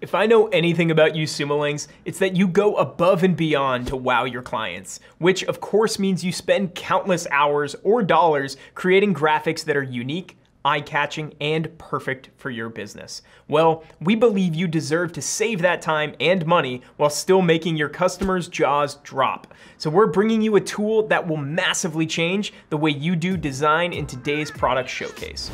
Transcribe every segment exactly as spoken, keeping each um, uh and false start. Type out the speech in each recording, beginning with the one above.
If I know anything about you Sumolings, it's that you go above and beyond to wow your clients, which of course means you spend countless hours or dollars creating graphics that are unique, eye-catching, and perfect for your business. Well, we believe you deserve to save that time and money while still making your customers' jaws drop. So we're bringing you a tool that will massively change the way you do design in today's product showcase.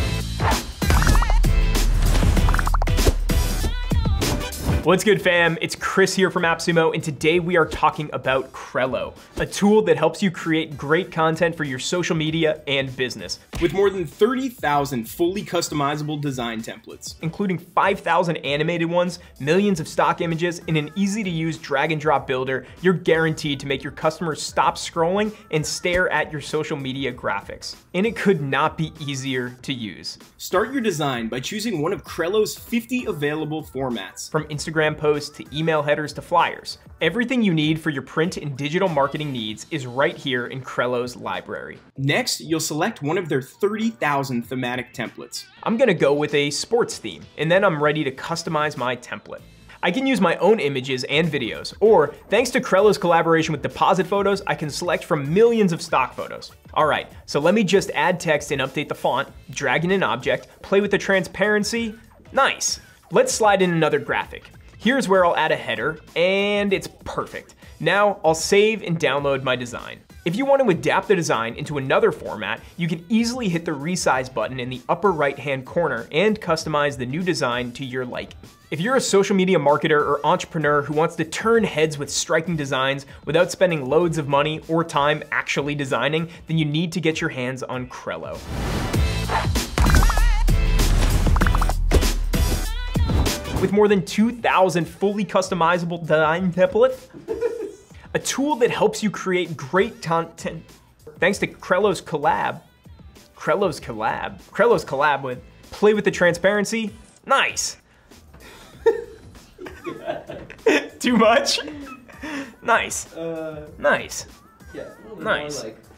What's good, fam? It's Chris here from AppSumo, and today we are talking about Crello, a tool that helps you create great content for your social media and business. With more than thirty thousand fully customizable design templates, including five thousand animated ones, millions of stock images, and an easy-to-use drag-and-drop builder, you're guaranteed to make your customers stop scrolling and stare at your social media graphics. And it could not be easier to use. Start your design by choosing one of Crello's fifty available formats. From Instagram posts to email headers to flyers. Everything you need for your print and digital marketing needs is right here in Crello's library. Next, you'll select one of their thirty thousand thematic templates. I'm gonna go with a sports theme, and then I'm ready to customize my template. I can use my own images and videos, or thanks to Crello's collaboration with Deposit Photos, I can select from millions of stock photos. All right, so let me just add text and update the font, drag in an object, play with the transparency. Nice. Let's slide in another graphic. Here's where I'll add a header, and it's perfect. Now I'll save and download my design. If you want to adapt the design into another format, you can easily hit the resize button in the upper right-hand corner and customize the new design to your liking. If you're a social media marketer or entrepreneur who wants to turn heads with striking designs without spending loads of money or time actually designing, then you need to get your hands on Crello. With more than two thousand fully customizable design templates, a tool that helps you create great content. Thanks to Crello's collab, Crello's collab, Crello's collab with Play with the Transparency. Nice. Too much? Nice. Uh, nice. Yeah, a little bit Nice. more like